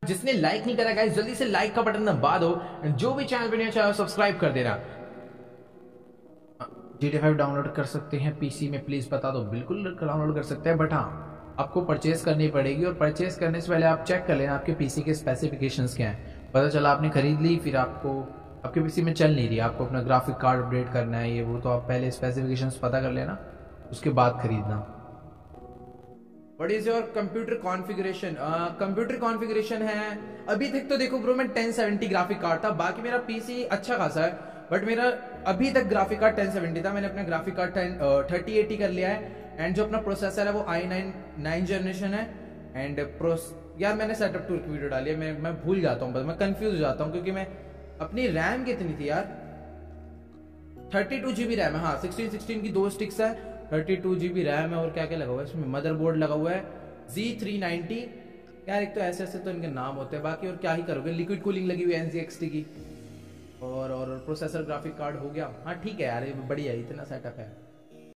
जिसने लाइक नहीं करा गाइस जल्दी से लाइक का बटन दबा दो, जो भी चैनल पे नया चैनल सब्सक्राइब कर देना। GTA 5 डाउनलोड कर सकते हैं पीसी में, प्लीज बता दो। बिल्कुल डाउनलोड कर सकते हैं, बट हाँ आपको परचेज करनी पड़ेगी, और परचेज करने से पहले आप चेक कर लेना आपके पीसी के स्पेसिफिकेशंस क्या हैं। पता चला आपने खरीद ली, फिर आपको आपके पीसी में चल नहीं रही, आपको अपना ग्राफिक कार्ड अपडेट करना है ये वो, तो आप पहले स्पेसिफिकेशंस पता कर लेना, उसके बाद खरीदना। What is your computer configuration? Computer configuration है अभी तक तो देखो ब्रो, मैं 1070 ग्राफिक कार्ड था, बाकी मेरा पीसी अच्छा खासा है, बट मेरा अभी तक ग्राफिक कार्ड 1070 था। मैंने अपना ग्राफिक कार्ड 3080 कर लिया है, एंड जो अपना प्रोसेसर है वो i9 9 जनरेशन है। एंड यार मैंने सेटअप टूर की वीडियो डाली है, मैं भूल जाता हूँ, बस मैं कंफ्यूज हो जाता हूँ, क्योंकि मैं अपनी रैम कितनी थी यार, 32 GB रैम है। हाँ 16 की 2 स्टिक्स है, 32 GB रैम है, और क्या क्या लगा हुआ है इसमें, मदरबोर्ड लगा हुआ है Z390। यार एक तो ऐसे ऐसे तो इनके नाम होते हैं, बाकी और क्या ही करोगे। लिक्विड कूलिंग लगी हुई है NZXT की, और प्रोसेसर ग्राफिक कार्ड हो गया। हाँ ठीक है यार, ये बढ़िया है, इतना सेटअप है।